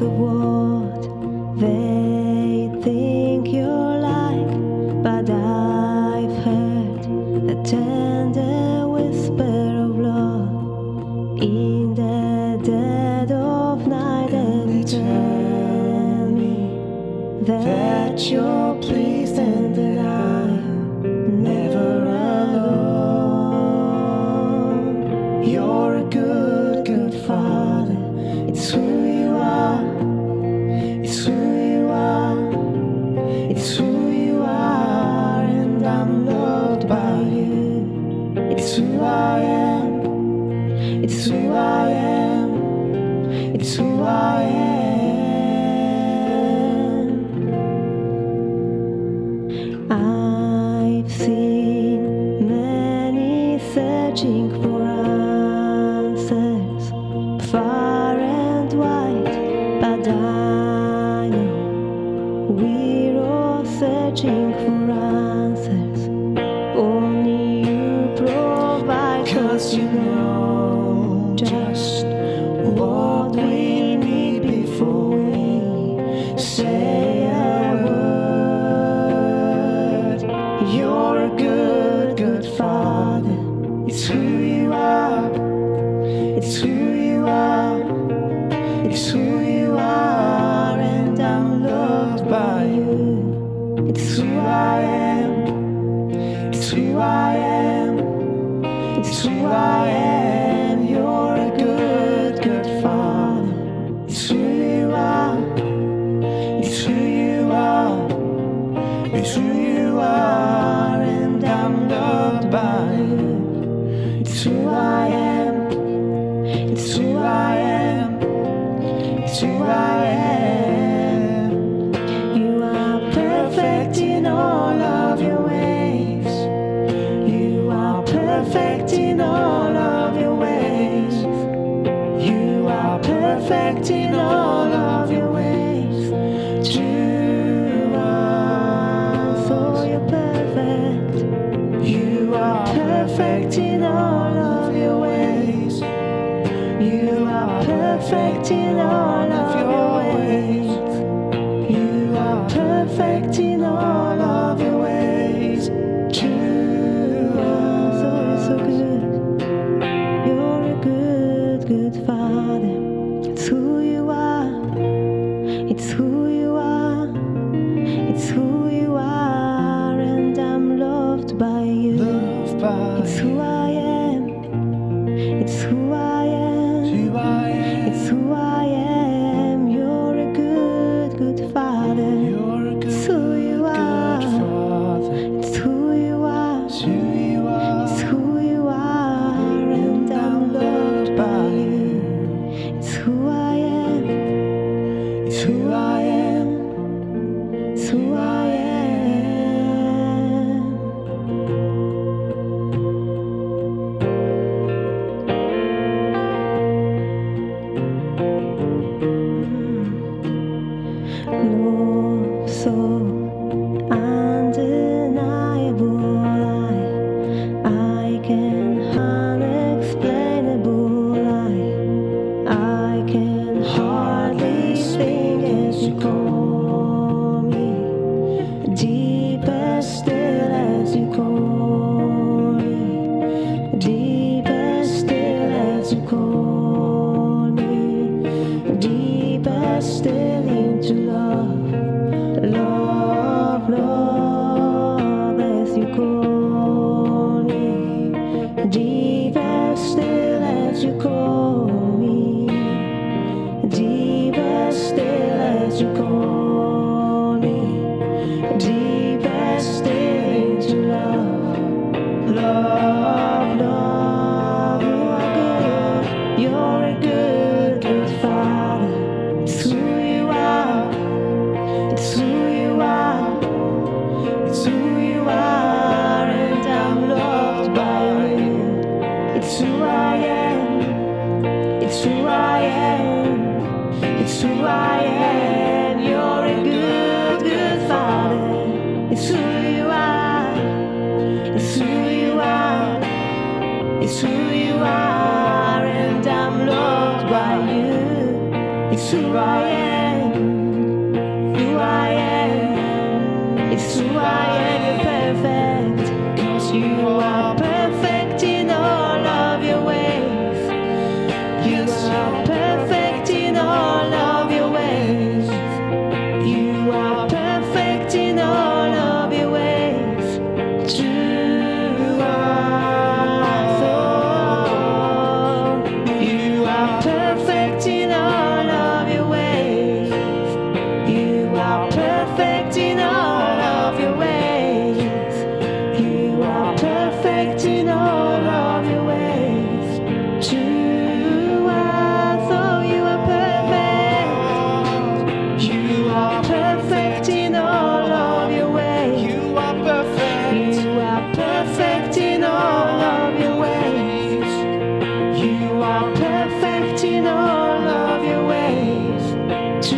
of what they think you're like, but I've heard the tender whisper of love in the dead of night, and they tell me that you're pleased and that I'm never alone. You're a good, good father. It's who you are. It's who you are. It's who you are, and I'm loved by you. It's who I am. It's who I am. It's who I am. I've seen many searching for answers, far and wide, but I know we're all searching for answers. Only you provide, 'cause you know just what we need before we say a word. You're a good, good father. It's who you are. It's who you are. It's who you are, and I'm loved by you. It's who I am. It's who I am. It's who I am. You're a good, good father. It's who you are. It's who you are. It's who you are, and I'm loved by you. It's who I am. It's who I am. It's who I am. You are perfect in all of your ways. You are perfect in all of your ways. You are perfect in all of your ways. True are, so you're perfect. You are perfect in all of your ways. You are perfect in all of your ways. You are perfect in all of your ways. True are, so you're so good. You're a good, good father. It's who you are. It's who you are. It's who you are, and I'm loved by you. Loved by It's who I am. It's who I am. who I am. It's who I am. You're a good, good father. You're a It's good, who you good are. father. It's who you are. It's who you are. It's who you are, and I'm loved by you. It's who I am. It's who I am. It's who I am. Love so undeniable, I can unexplainable, I can hardly speak as you call me, deeper still as you call me, deeper still as you call me, deeper still into love, love, love as you call me, deeper still as you call me, deeper still as you call me, deeper still into love, love, love. You are good. You're a good, good father. It's who you are. It's who you are. It's who you are, and I'm loved by you. It's who I am. It's who I am. It's who I am. You're a good, good father. It's who you are. It's who you are. It's who you are, and I'm loved by you. It's who I am. Who I am. It's who I am. You're perfect. 'Cause you are perfect in all of your ways. You are perfect in all of your ways. You are perfect in all of your ways. True are thought. You are perfect in all of your ways. You are perfect in all of your ways. You are perfect in all of your ways. True are thought. You are perfect. You are perfect in all of your ways. You are perfect. You are perfect in all of your ways. You are perfect in all of your ways. To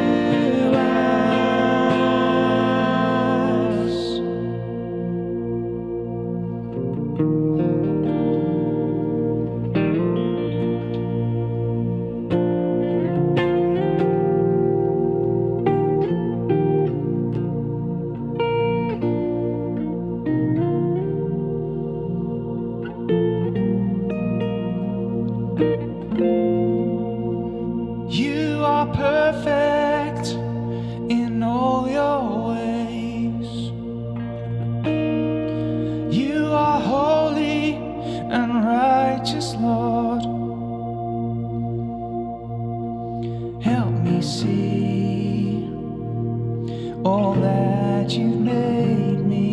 us. You are perfect in all your ways. You are holy and righteous, Lord. Help me see all that you've made me.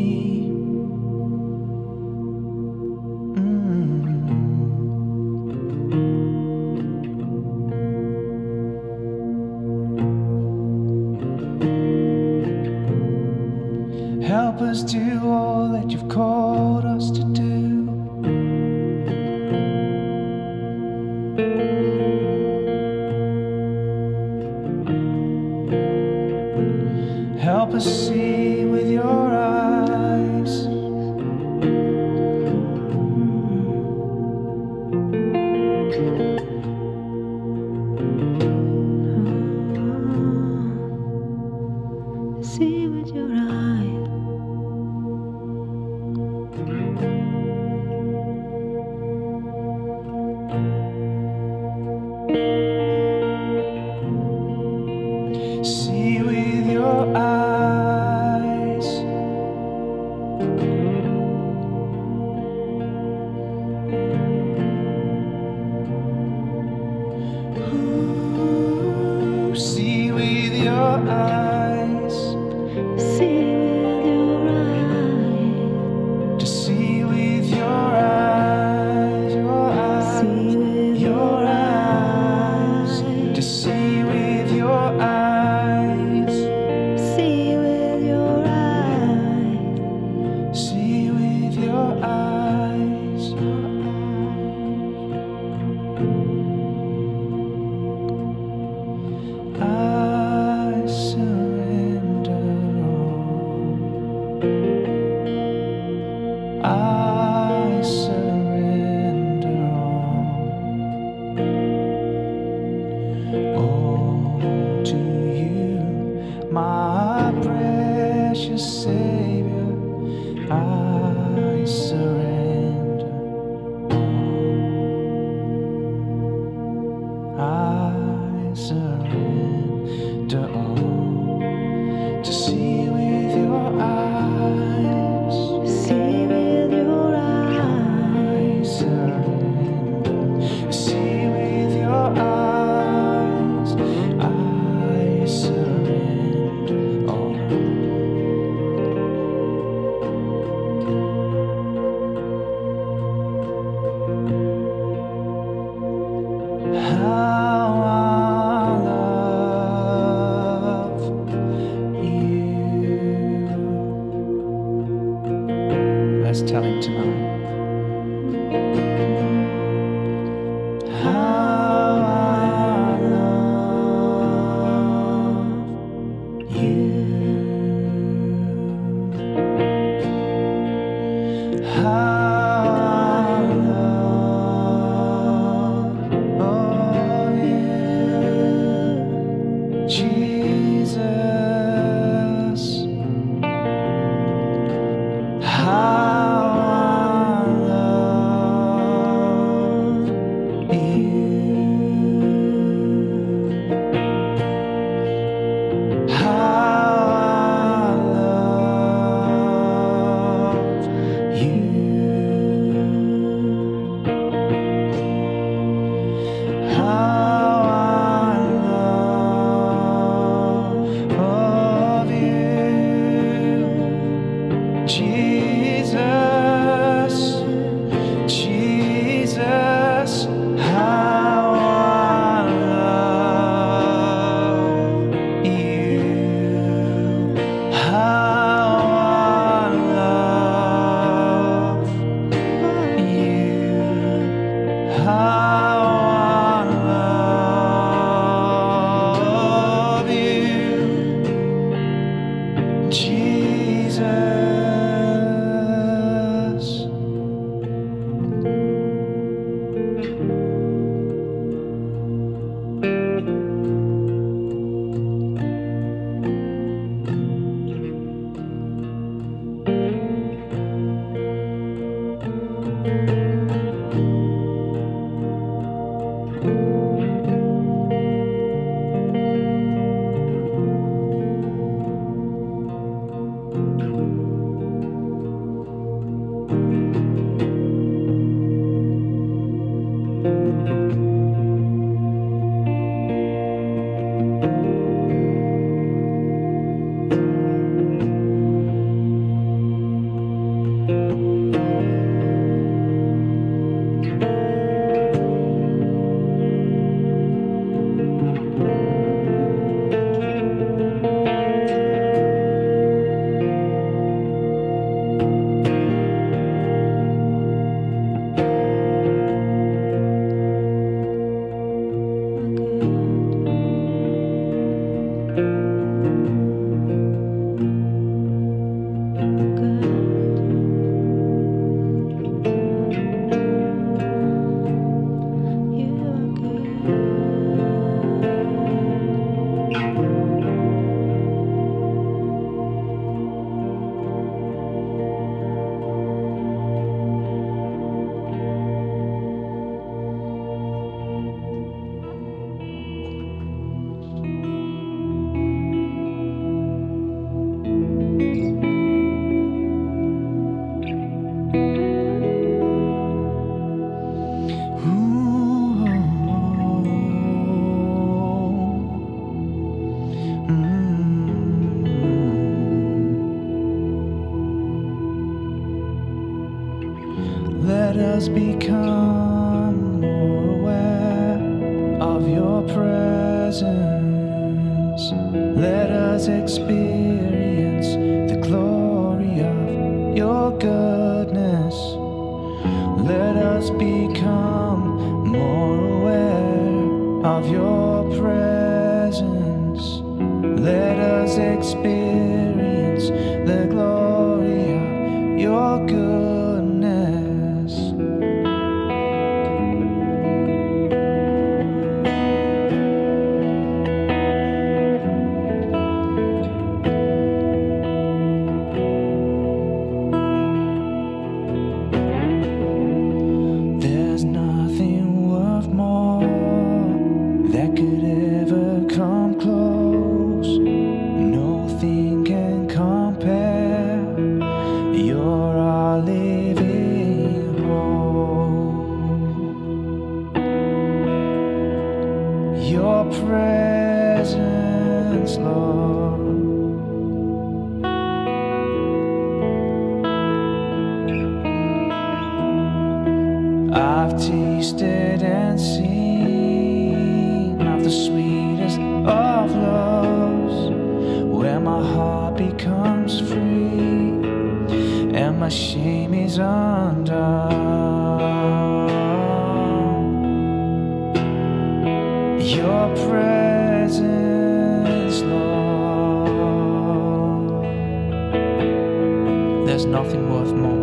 Help us do all that you've called us to do. Help us see with your eyes. See with your eyes. See with your eyes. Ooh, see with your eyes. See with your eyes. To see with your eyes, your eyes, See with your eyes. To see with your eyes, See with your eyes. see with your eyes, your eyes. I surrender all. I surrender all to you, my precious Savior. I surrender all. I surrender all. To see with your eyes. See with your I eyes. surrender. See with your eyes. I surrender all. How I love Let us become more aware of your presence. Let us experience the glory of your goodness. Let us become more aware of your presence. Let us experience the glory of your goodness. There's nothing worth more that could ever come close. Nothing can compare. You're our living hope. Your presence, Lord. I've tasted and seen of the sweetest of loves, where my heart becomes free and my shame is undone. Your presence, Lord. There's nothing worth more.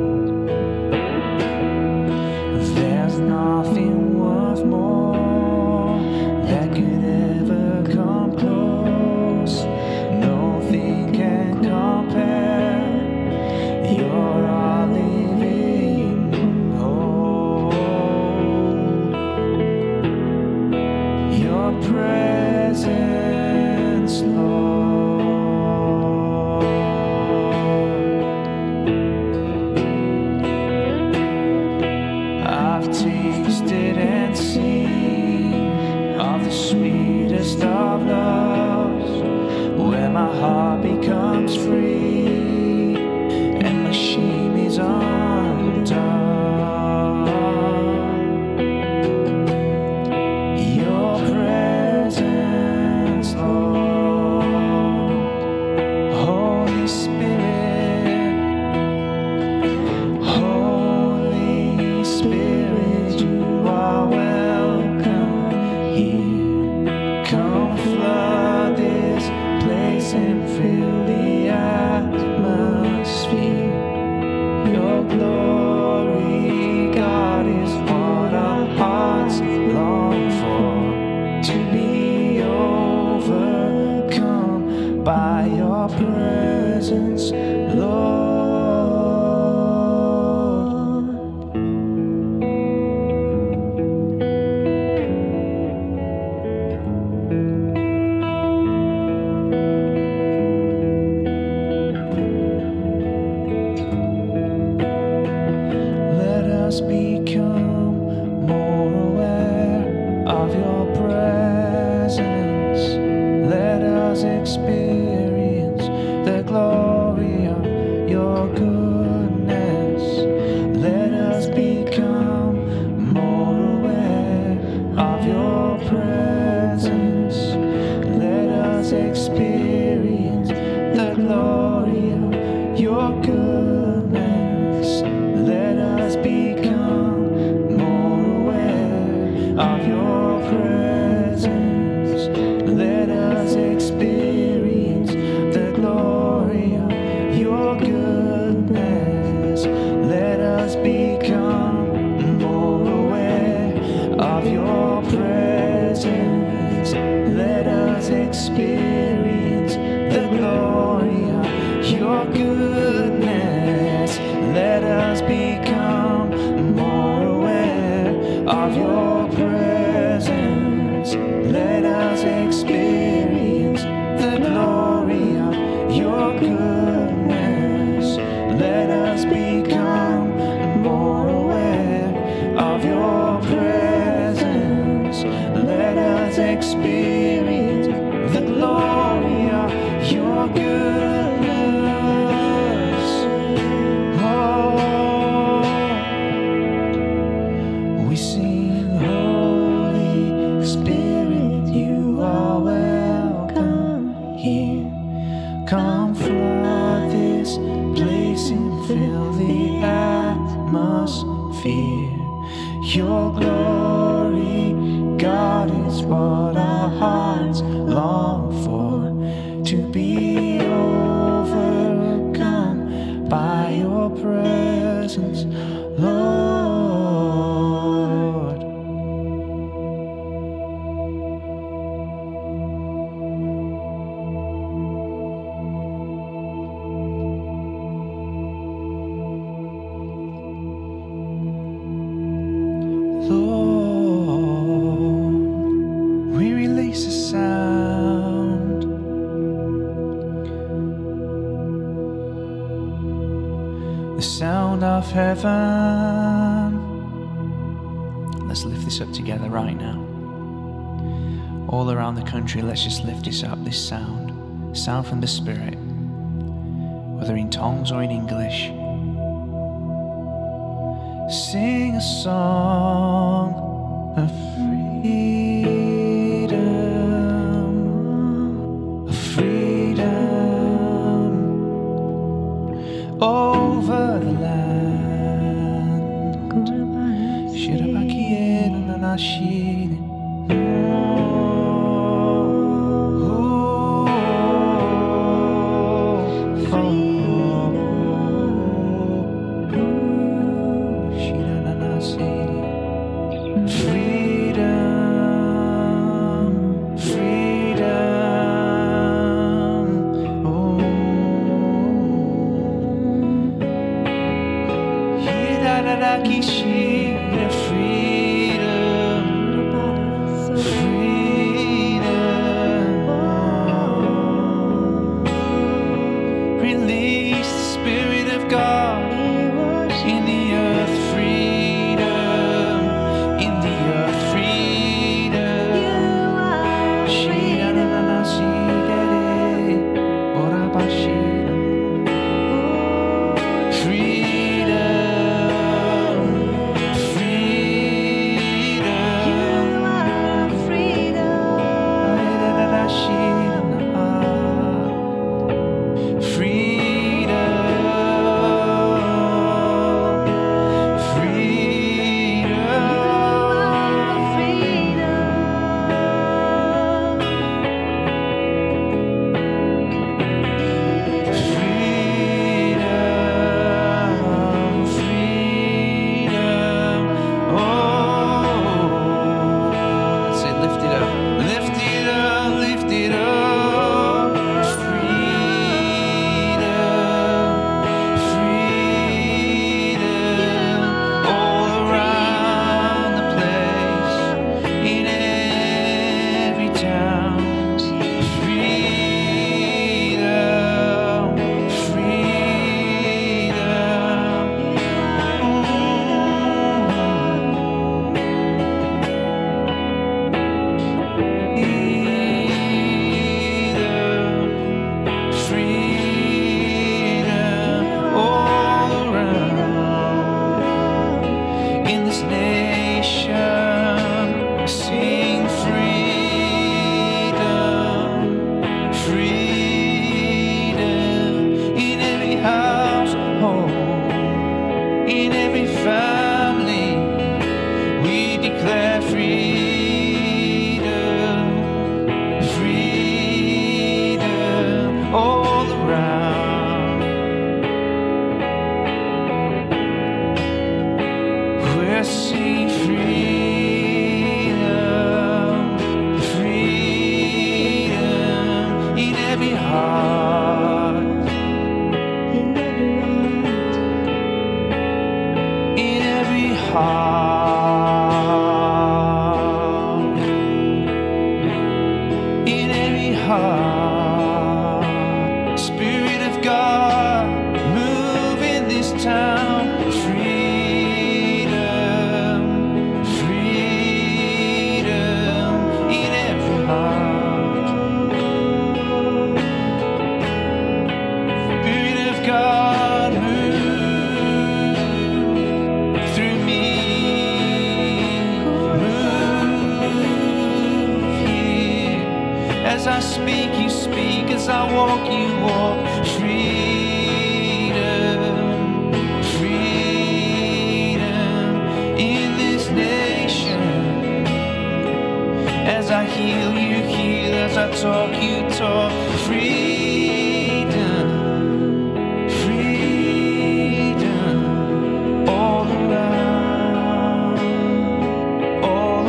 There's nothing worth more that could ever come close. Nothing can compare. You're our living hope. Your presence, Lord. I've tasted and seen of the sweetest of loves, where my heart becomes free and my shame is undone. Your presence, Lord. Holy Spirit, Holy Spirit, you are welcome here. Come flood this place and fill the atmosphere. Your glory, God, is what our hearts long for. To be overcome by your presence, Lord. Let us become more aware of your presence. Let us experience the glory of your goodness. Let us become more aware of your presence. Let us experience the glory of your goodness. Let us become more aware of your presence. Let us experience experience the glory of your goodness. Let us become more aware of your presence. Let us experience the glory of your goodness. Oh, we sing, Holy Spirit, you are welcome here. Come flood this place and fill the atmosphere. Your glory, God, is what our hearts long for, to be overcome by your presence, Lord. Lord, we release a sound, the sound of heaven. Let's lift this up together right now. All around the country, let's just lift this up, this sound from the Spirit, whether in tongues or in English. Sing a song of freedom over the land. Shirabakiena nanashine. Release the Spirit of God in the earth, freedom in the earth, freedom. Freedom. speak, you speak. As I walk, you walk. Freedom, freedom in this nation. As I heal, you heal. As I talk, you talk. Freedom, freedom all around, all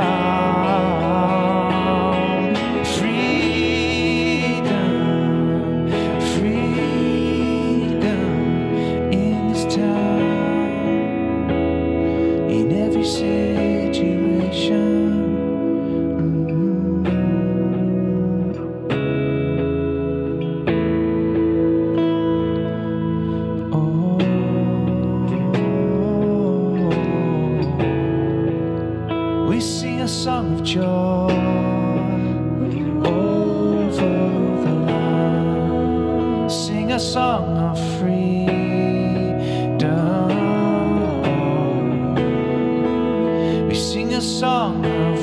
around. Freedom, freedom in this town, in every situation. We sing a song of joy over the land. Sing a song of freedom. We sing a song of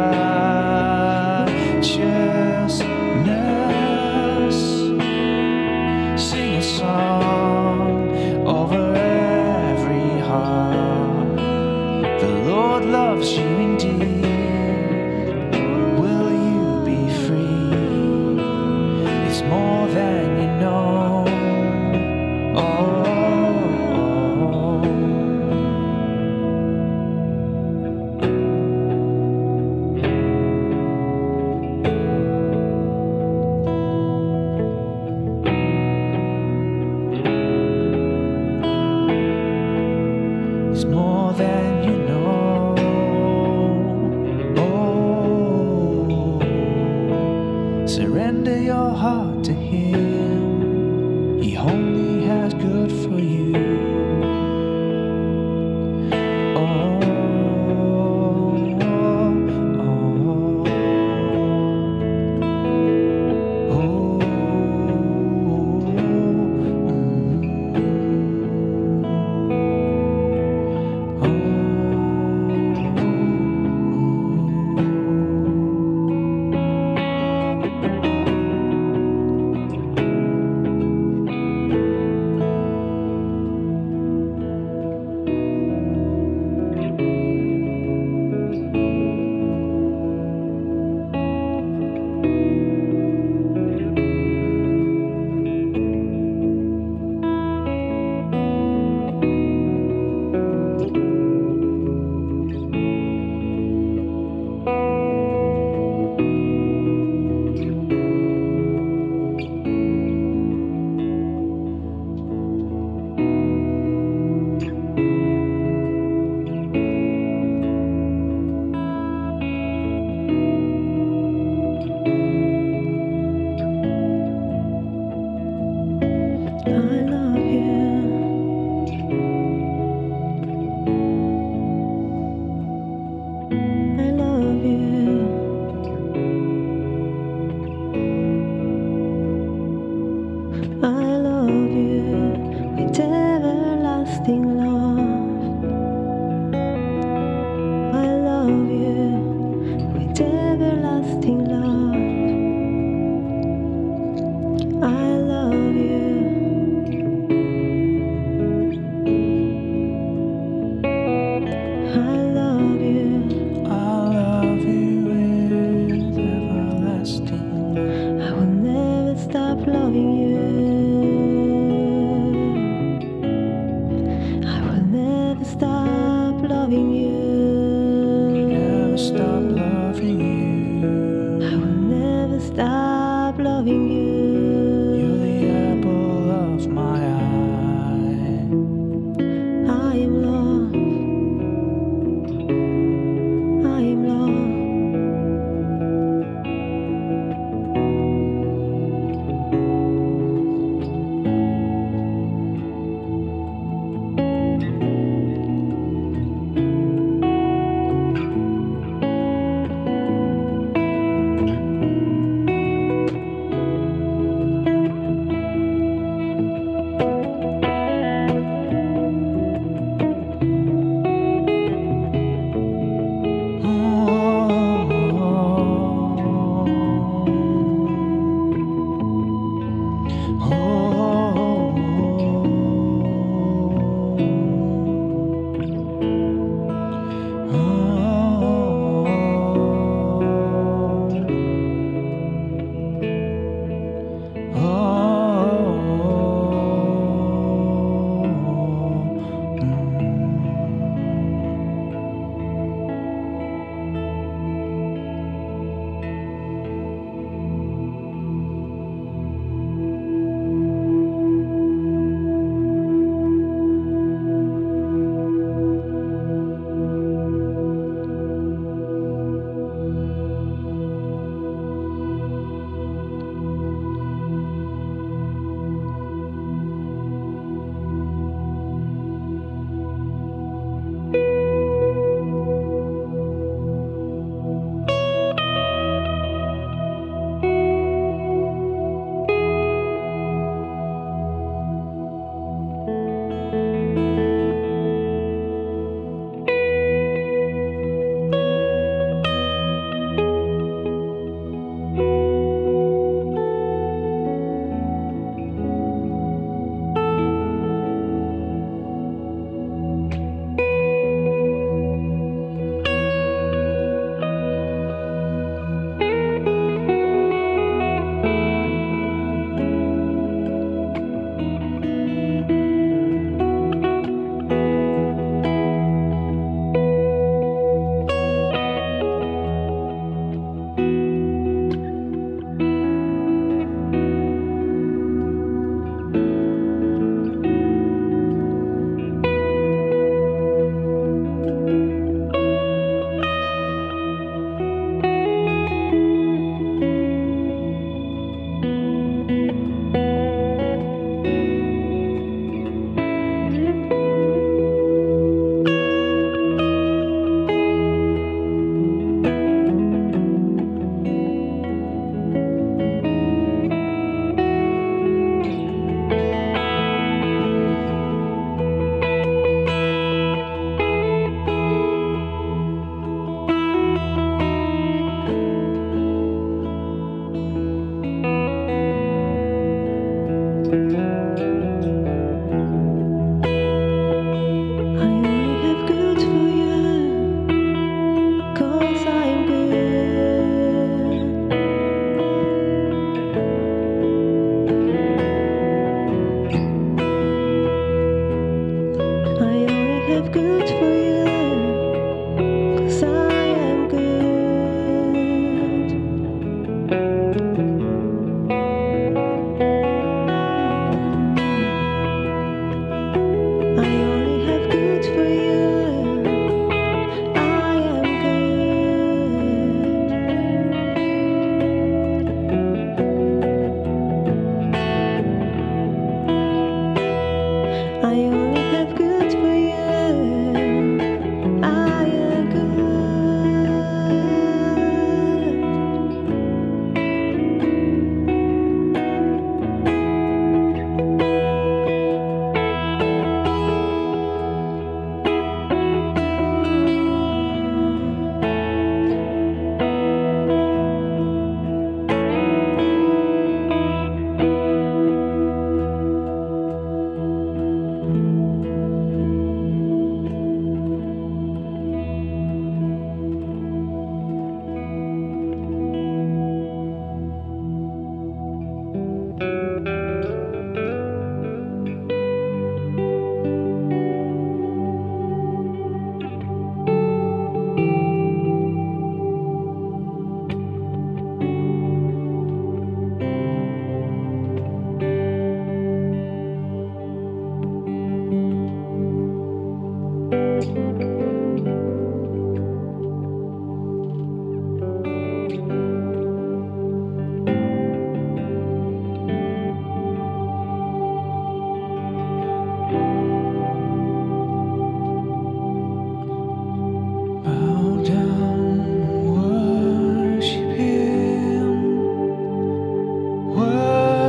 righteousness. Sing a song over every heart. The Lord loves you indeed. Will you be free? It's more than you know. It's more than you know. Surrender your heart to Him. He only has good for you.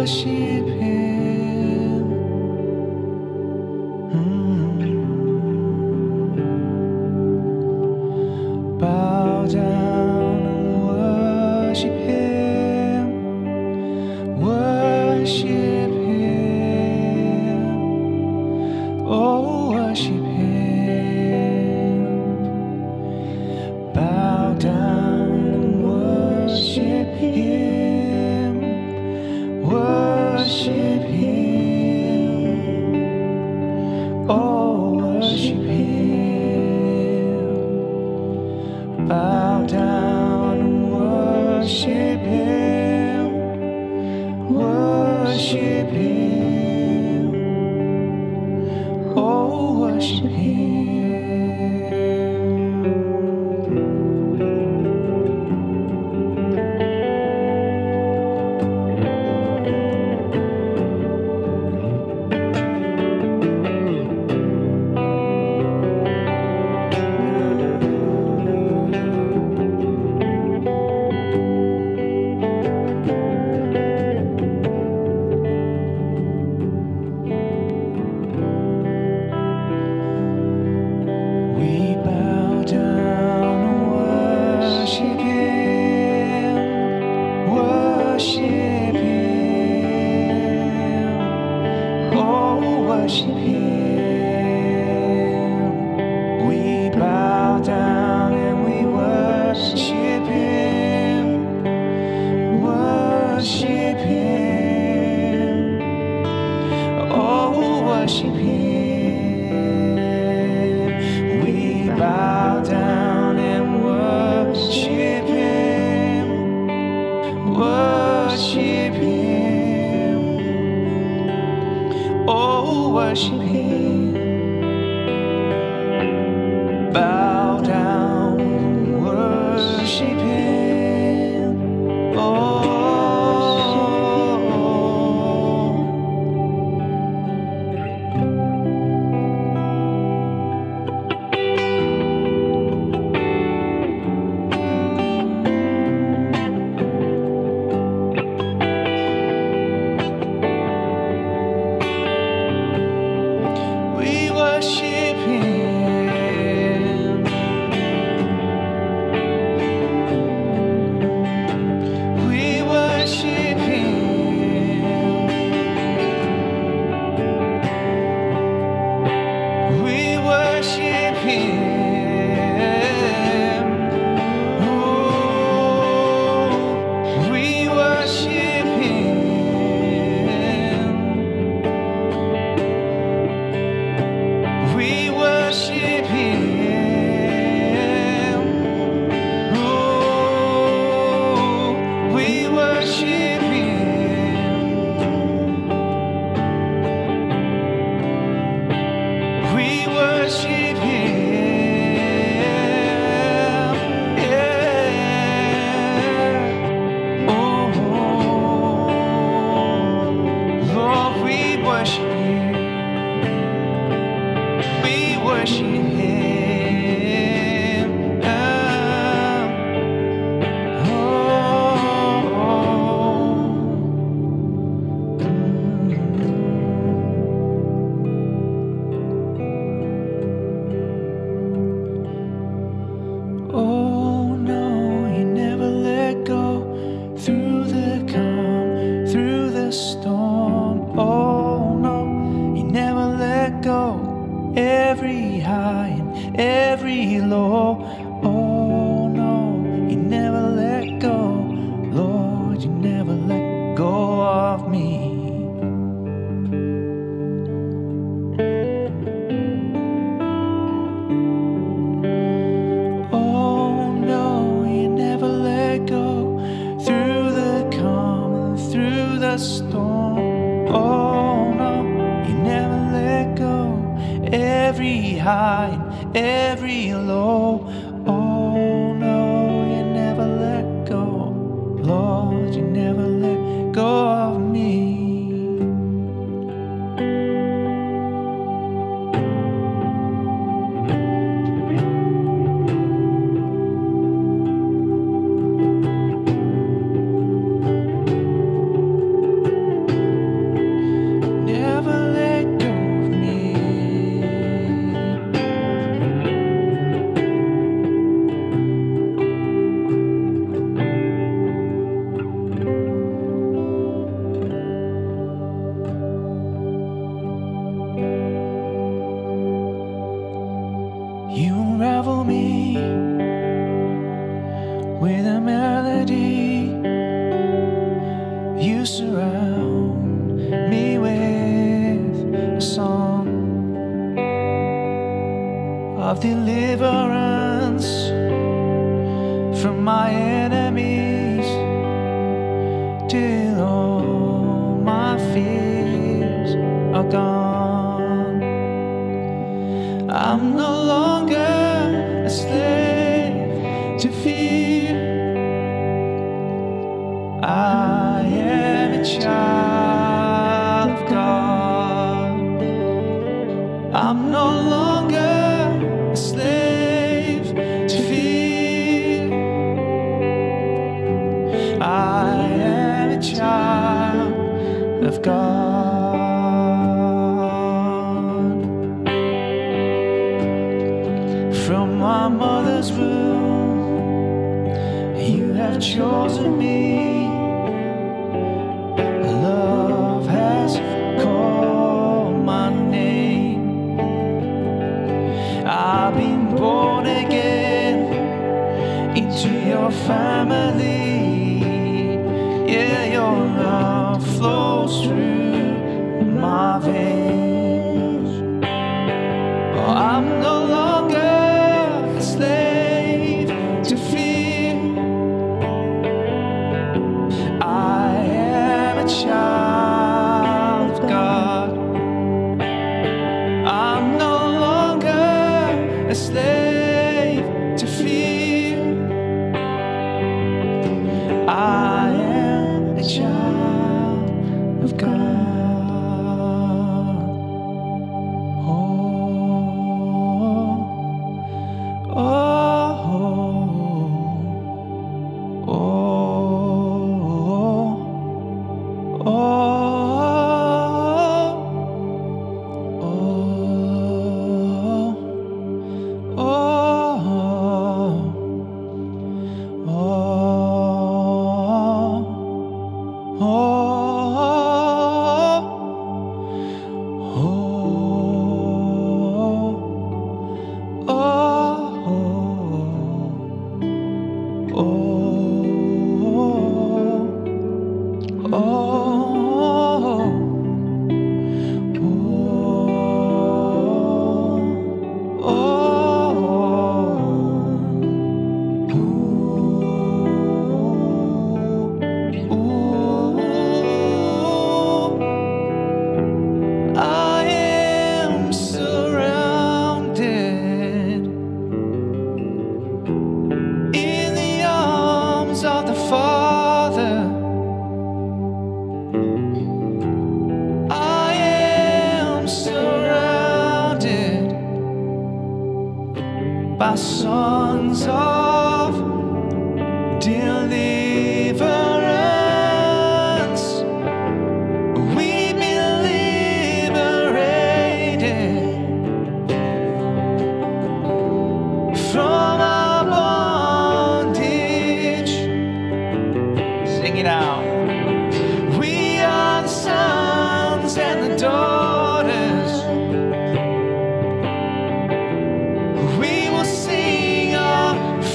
worship Him. Bow down and worship Him. Worship Him. Oh, worship Him. Bow down and worship Him. Worship Him. Oh, worship Him. Bow down and worship Him. Worship Him. Oh, worship Him. We bow down and worship Him. Worship Him. Oh, worship Him. We bow down and we worship Him. Worship Him. Oh, worship Him. We bow down and worship Him. Worship Him. Oh, worship Him. Bow down and worship Him. Oh. We worship Him. We worship Him. We worship Him. Oh, we worship Him. We worship Him. Oh, we worship Him. We worship Him. Yeah. Oh, Lord, we worship Him. We worship Him. Oh no, you never let go. Through the calm, through the storm. Oh no, you never let go. Every high and every low. Oh no, you never let go. Lord, you never let go of me. Oh no, you never let go. Through the calm and through the storm. Oh no, you never let go. Every high and every low. Oh no, you never let go. Lord, you never let go of me. surround me with a song of deliverance from my enemies, till all my fears are gone. I'm no longer a slave to fear. I am a child of God. I'm no longer a slave to fear. I am a child of God. From my mother's womb, you have chosen me. Love has called my name. I've been born again into your family. Yeah, your love flows through my veins. Oh, I'm no longer a slave to fear. I am a child of God. I'm no longer a slave to fear. I am a child of God. By songs of deliverance, we've been liberated from our bondage. Sing it out. We are the sons and the daughters. We will sing our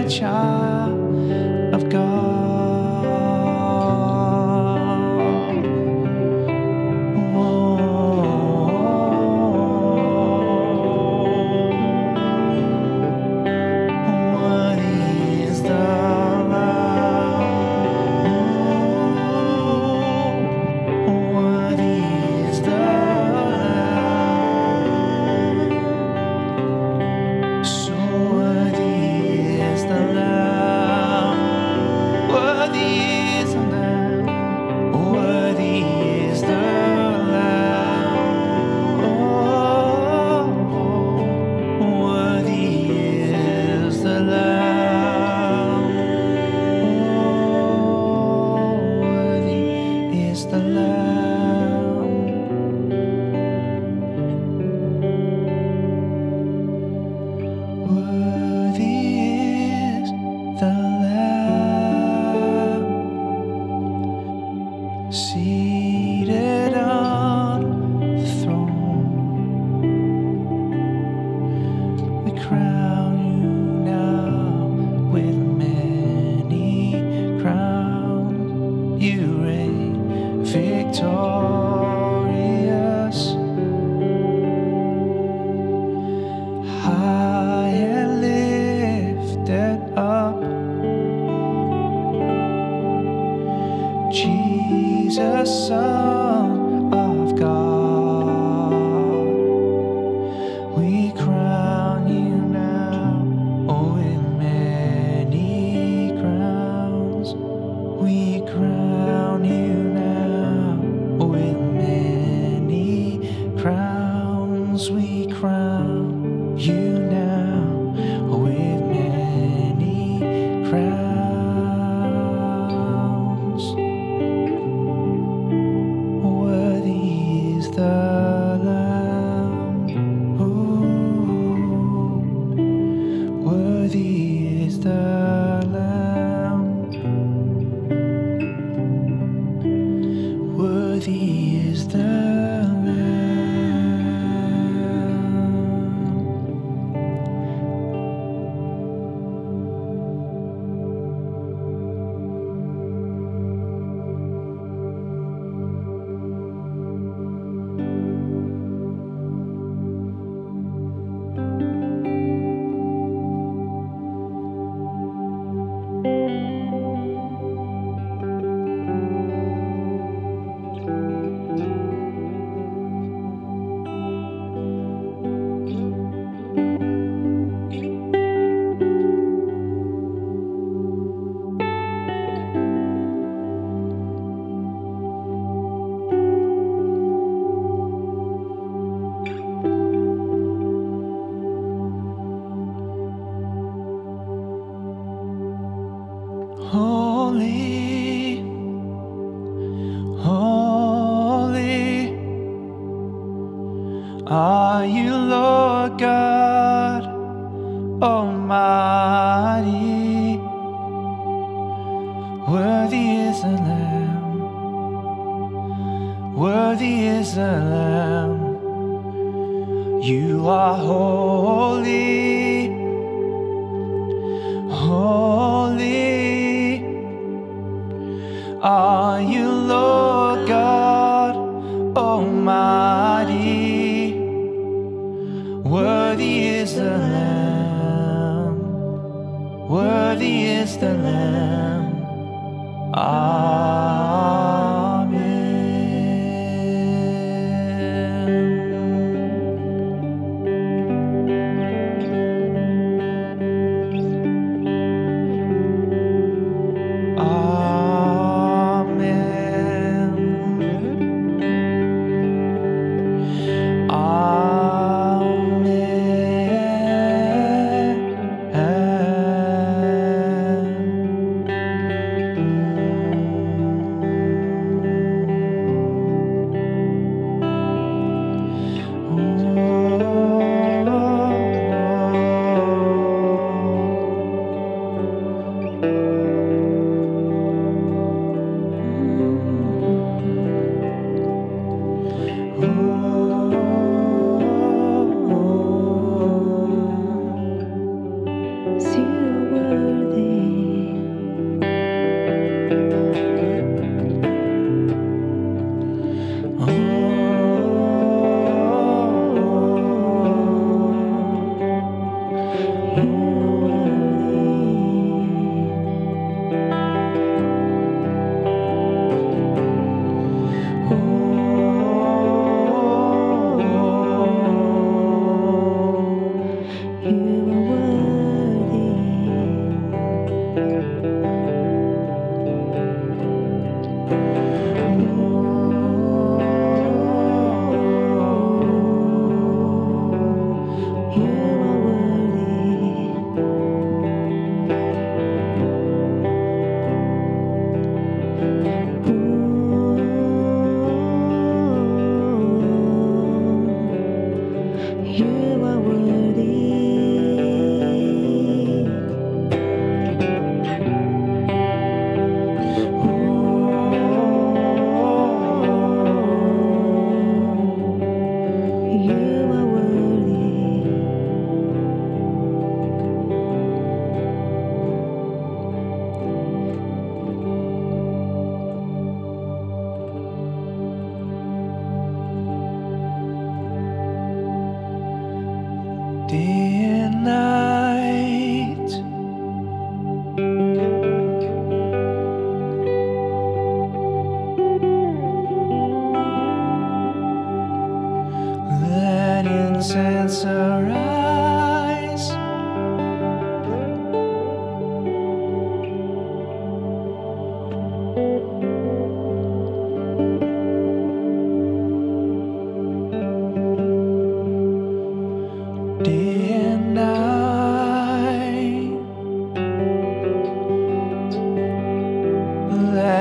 a child of God. Seated on the throne, we crown you now with many crowns. You reign victorious, high and lifted up. Jesus, Son of God, we crown you now, oh, with many crowns. We crown you now, oh, with many crowns. We crown you now, oh, with many crowns. Worthy is the Holy, holy are you, Lord God Almighty. Worthy is the Lamb, worthy is the Lamb. You are holy, holy are you, Lord God Almighty. Worthy is the Lamb, worthy is the Lamb.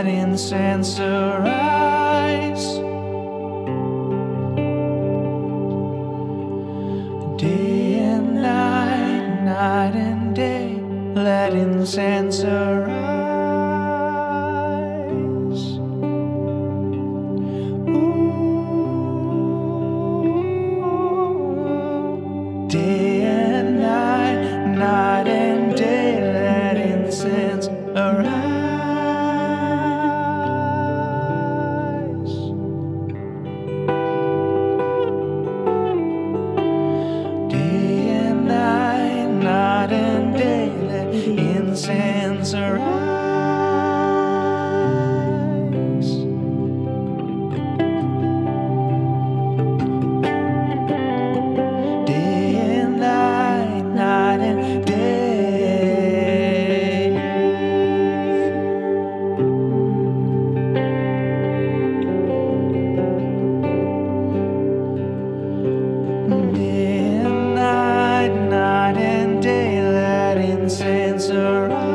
let incense arise. Day and night, night and day, let incense arise. Ooh. Day and night, night and day, let incense arise. Day and night, night and day, let incense arise. Day and night, night and day. Day and night, night and day, let incense arise.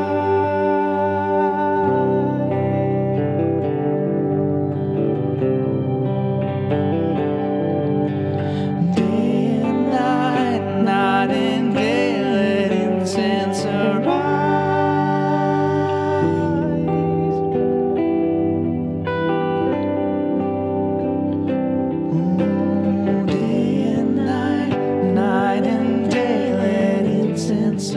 Day and night, night and day, let incense arise. Day and night, night and day, let incense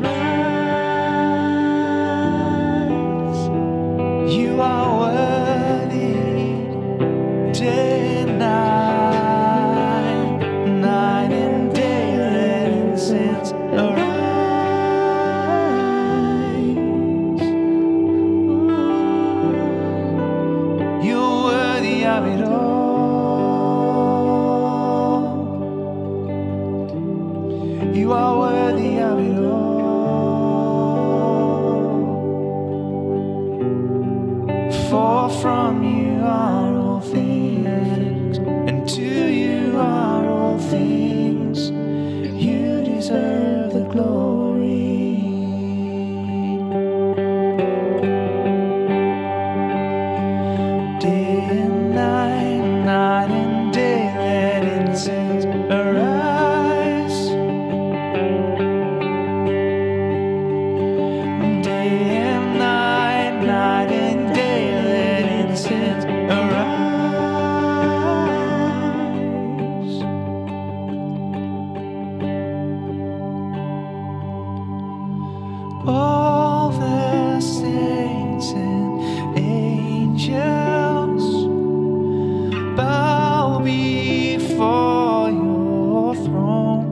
arise. You are worthy. Day and night, night and day, let incense arise. You're worthy of it all. You are worthy of it all. For from you are all things, and to you are all things. You deserve the glory. Day and night, night and day, let incense arise. Day and night, night and day, let incense arise. All the saints and angels bow before your throne.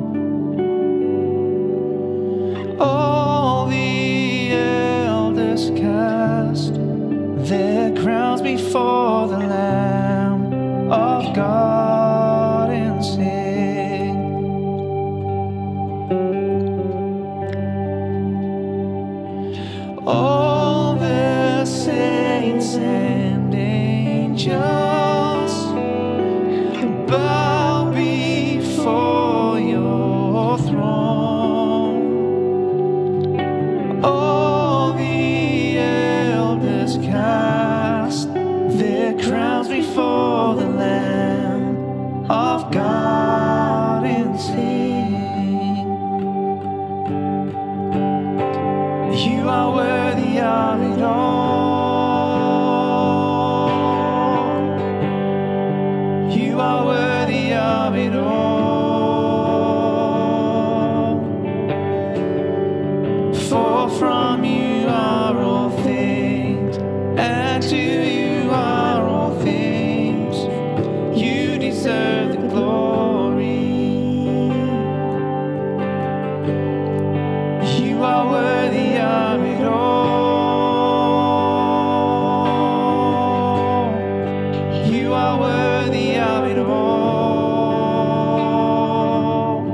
All the elders cast their crowns before the Lamb of God and sing. All the saints and angels bow before your throne. All the elders cast their crowns before the Lamb of God and sing. You are worthy of it all. You are worthy of it all. For from you are all things, and to you are all things. You deserve the glory. You are worthy of it all. You are worthy of it all.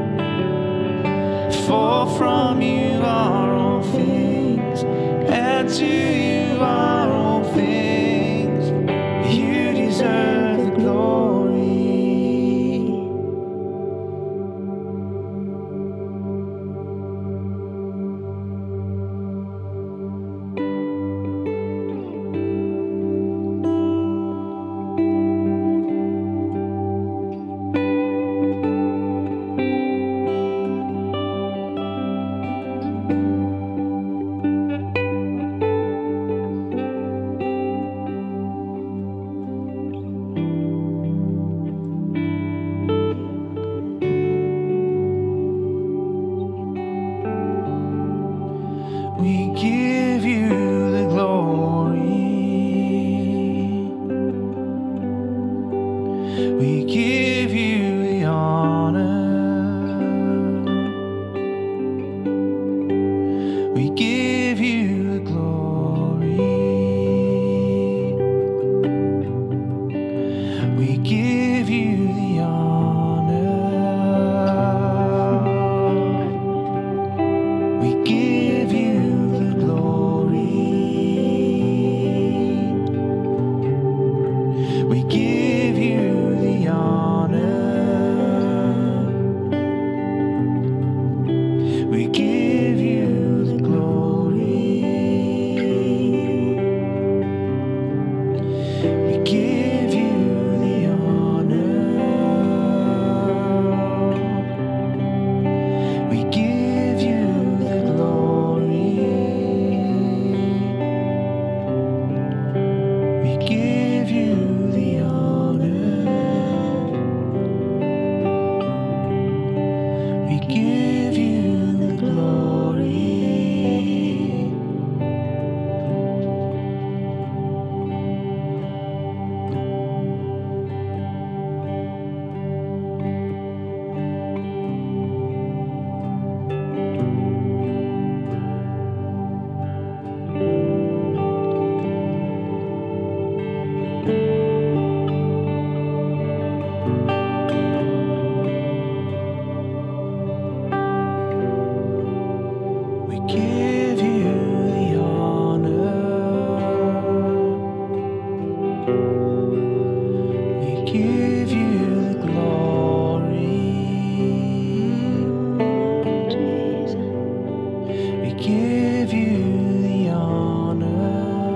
For from you are all things, and to you are all things. You deserve the glory. We give you the glory. We give you the honor. We give you the glory. We give you the honor. We give you the glory. We give you the honor. We give you the glory. We give you the honor. We give you the glory. We give you the honor. We give you the glory. We give you the honor. We give you the glory. Jesus. We give you the honor.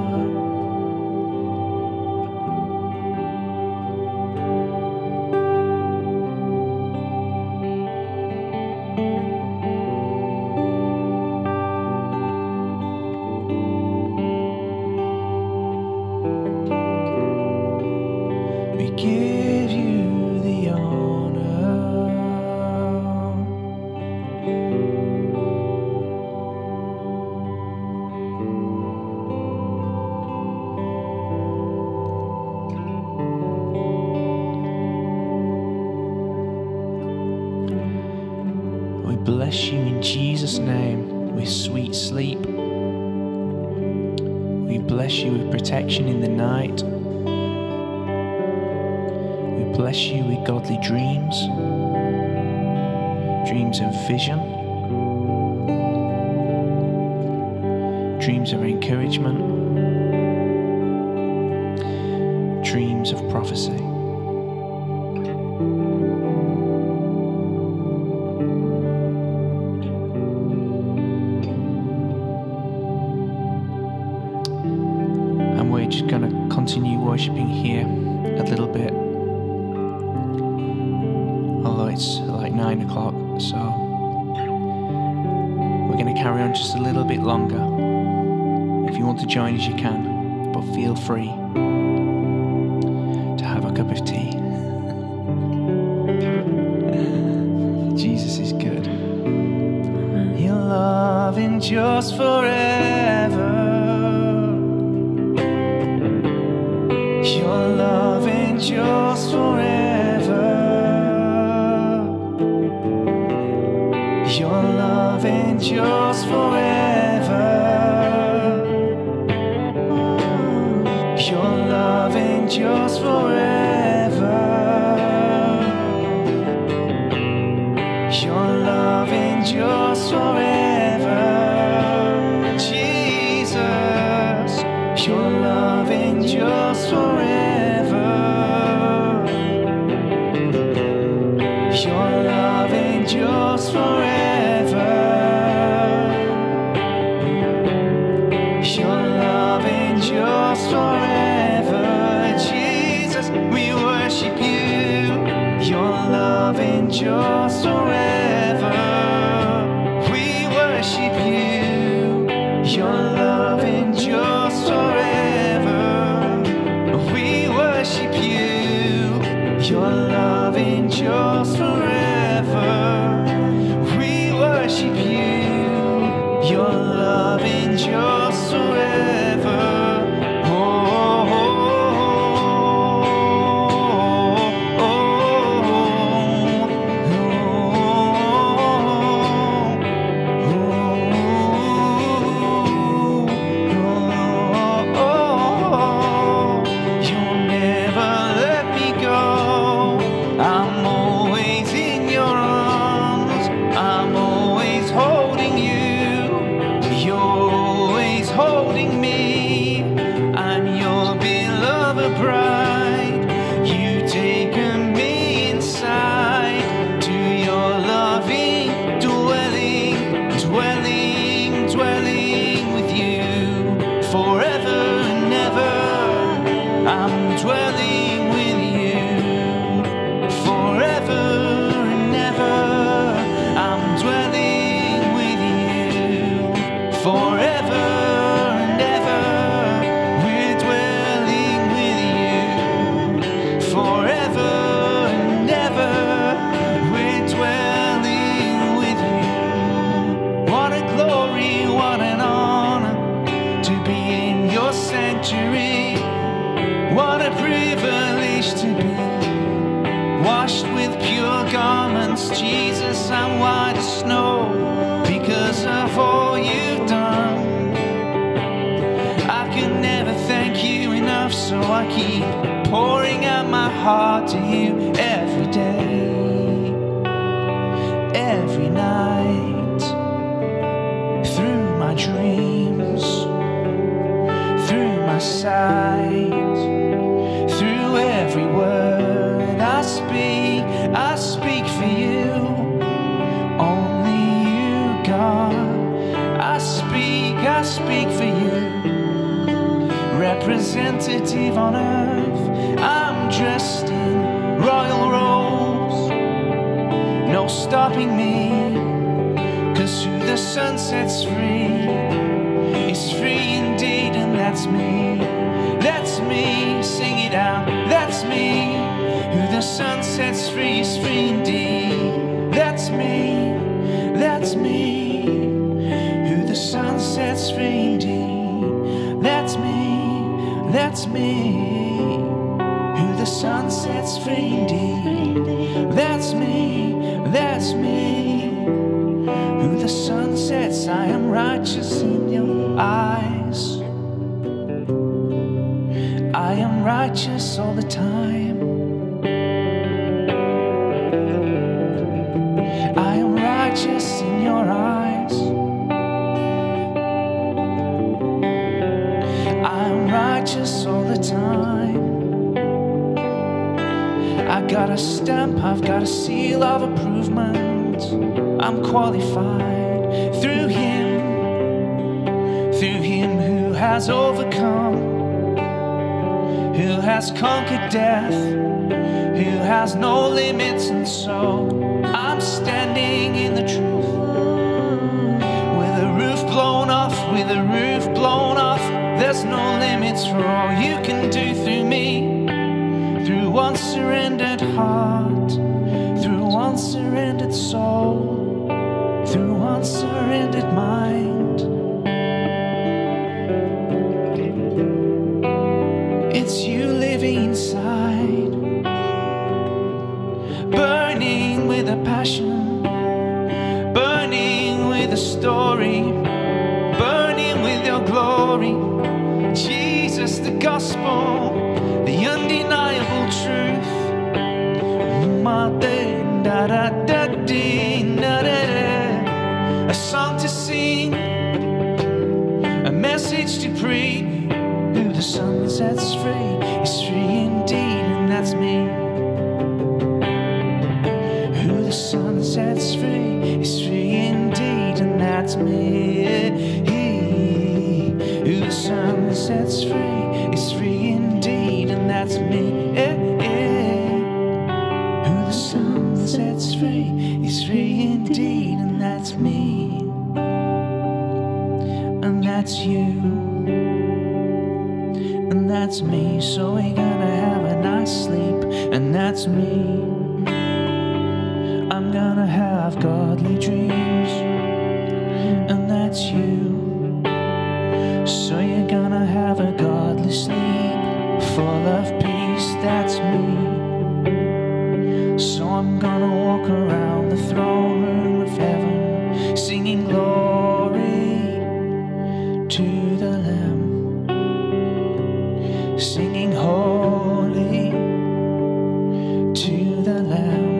We give you the honor. We bless you in Jesus' name with sweet sleep. We bless you with protection in the night. We bless you with godly dreams, dreams of vision, dreams of encouragement, dreams of prophecy. And we're just going to continue worshiping here a little bit. Although it's like 9 o'clock, so we're going to carry on just a little bit longer. If you want to join us, you can, but feel free to have a cup of tea. Jesus is good. Your love endures forever. Your love endures forever. Your love endures forever. Your love endures forever. Your love endures forever. Jesus, your love endures forever. Your love endures forever. Your love endures forever. Jesus, we worship you. Your love endures forever. We worship you. Your love endures forever. We worship you. Your love endures forever. We worship you. Your love love endures forever. What a privilege to be washed with pure garments, Jesus, I'm white as snow because of all you've done. I can never thank you enough, so I keep pouring out my heart to you every day, every night, through my dreams, through my sight, through every word I speak for you, only you, God. I speak for you, representative on earth. I'm dressed in royal robes, no stopping me, 'cause who the sun sets free is free indeed, and that's me. That's me, sing it out, that's me. Who the sun sets free is free indeed. That's me, that's me. Who the sun sets free indeed. That's me, that's me. Who the sun sets free indeed. That's me, that's me. Who the sun sets, I am righteous in your eyes. I am righteous all the time. I am righteous in your eyes. I am righteous all the time. I got a stamp, I've got a seal of approval. I'm qualified through him who has overcome, who has conquered death, who has no limits, and so I'm standing in the truth. With the roof blown off, with the roof blown off, there's no limits for all you can do through me, through one surrendered heart, through one surrendered soul, through one surrendered mind. It's you living inside, burning with a passion, burning with a story, burning with your glory. Jesus, the gospel, the undeniable truth. A song to sing, a message to preach. Who the sun sets free is free indeed, and that's me. Who the sun sets free is free indeed, and that's me. Who the sun sets free is free indeed, and that's me. Who the sun sets free is free indeed, and that's me. And that's you. And that's me, so we're gonna have a nice sleep. And that's me, I'm gonna have godly dreams. And that's you, So you're gonna have a godly sleep, full of peace, that's me. So I'm gonna walk around the throne room of heaven, singing glory to the Lamb, singing holy to the Lamb,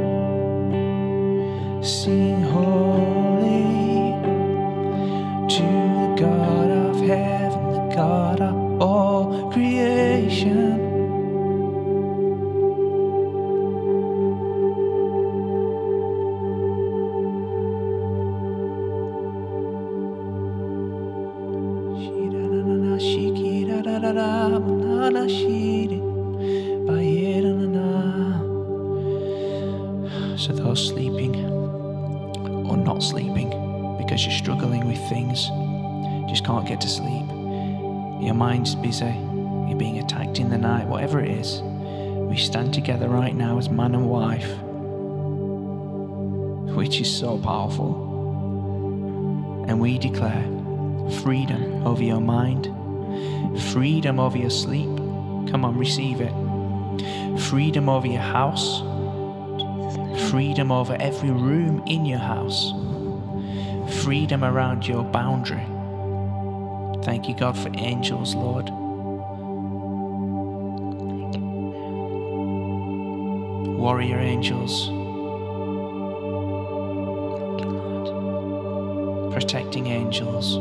singing holy to the God of heaven, the God of all creation. So those sleeping or not sleeping because you're struggling with things, just can't get to sleep, your mind's busy, you're being attacked in the night, whatever it is, we stand together right now as man and wife, which is so powerful, and we declare freedom over your mind, freedom over your sleep. Come on, receive it. Freedom over your house, freedom over every room in your house, freedom around your boundary. Thank you, God, for angels, Lord. Warrior angels, protecting angels.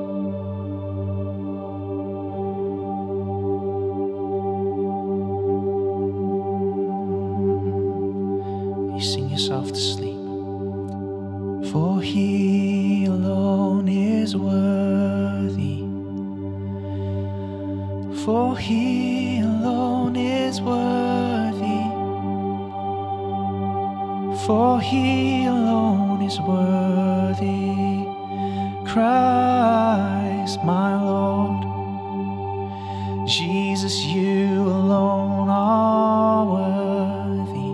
You sing yourself to sleep. For he alone is worthy. For he alone is worthy. For he alone is worthy. Christ, my Lord. Jesus, you alone are worthy.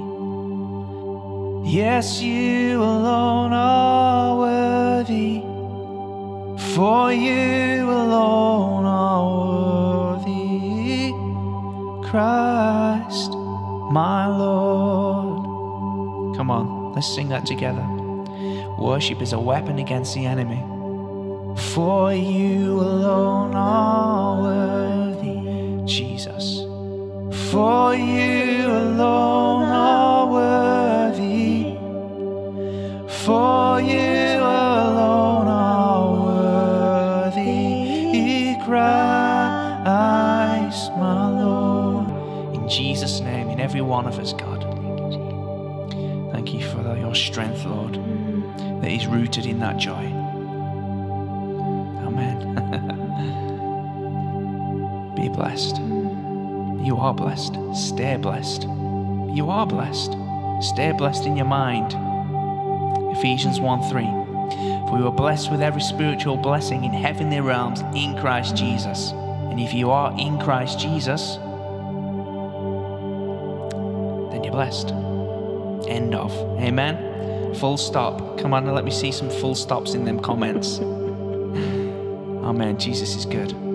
Yes, you alone are worthy. For you alone are worthy. Christ, my Lord. Come on, let's sing that together. Worship is a weapon against the enemy. For you alone are worthy, Jesus. For you alone are worthy. For you alone are worthy, Christ, my Lord. In Jesus' name, in every one of us, God. Thank you for your strength, Lord, that is rooted in that joy. Amen. Be blessed. You are blessed. Stay blessed. You are blessed. Stay blessed in your mind. Ephesians 1:3. For we were blessed with every spiritual blessing in heavenly realms in Christ Jesus. And if you are in Christ Jesus, then you're blessed. End of. Amen. Full stop. Come on and let me see some full stops in them comments. Amen. Jesus is good.